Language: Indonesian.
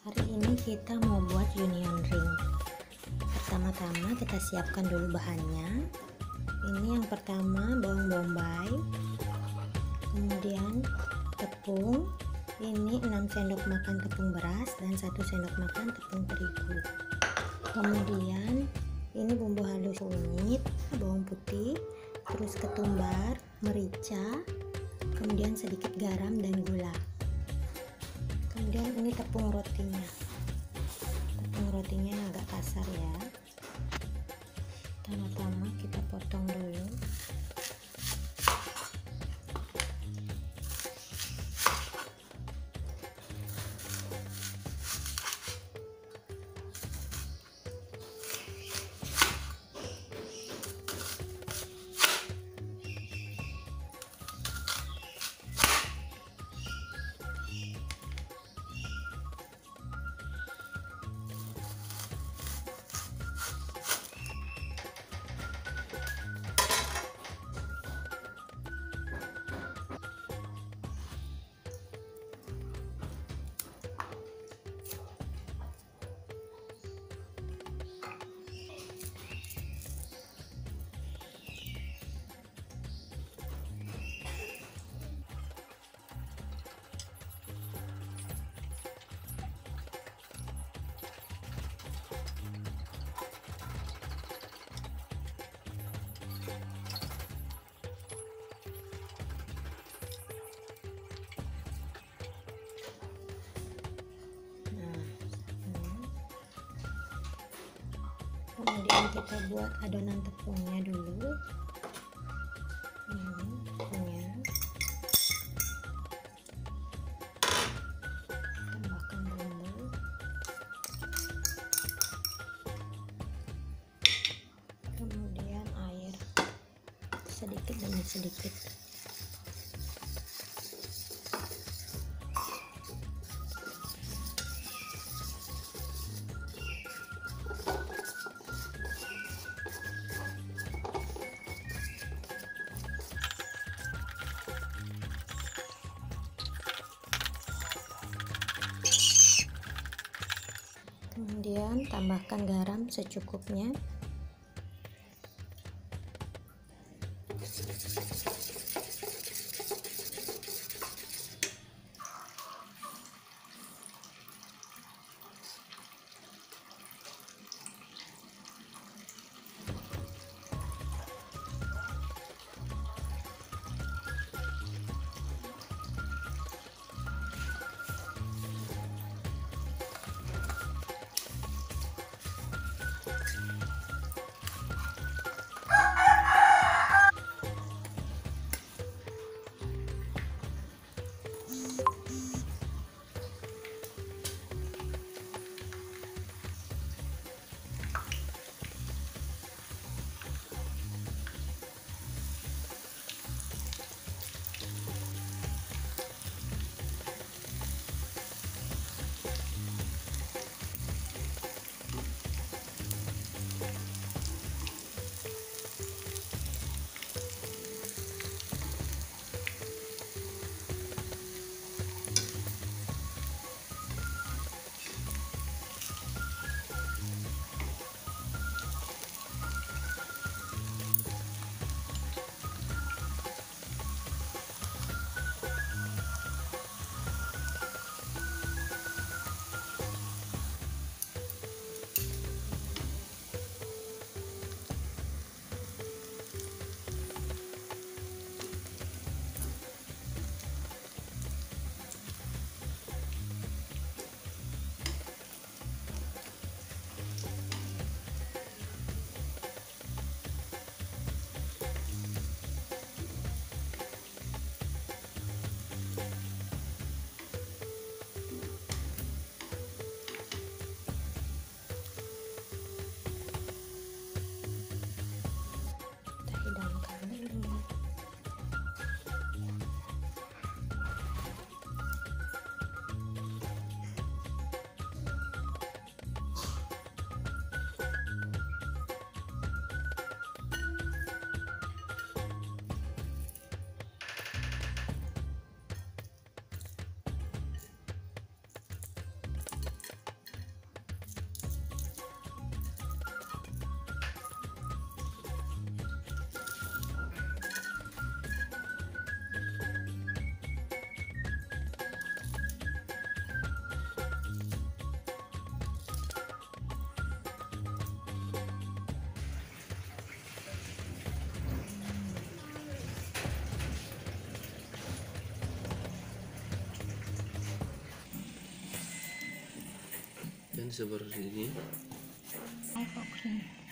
Hari ini kita mau buat union ring. Pertama-tama kita siapkan dulu bahannya. Ini yang pertama bawang bombay, kemudian tepung. Ini 6 sendok makan tepung beras dan 1 sendok makan tepung terigu. Kemudian ini bumbu halus kunyit, bawang putih, terus ketumbar, merica, kemudian sedikit garam dan gula. Kemudian ini tepung rotinya. Tepung rotinya agak kasar ya. Pertama-tama kita potong dulu. Kemudian kita buat adonan tepungnya dulu. Ini tepungnya. Tambahkan bumbu. Kemudian air sedikit demi sedikit. Kemudian tambahkan garam secukupnya. dan seperti ini.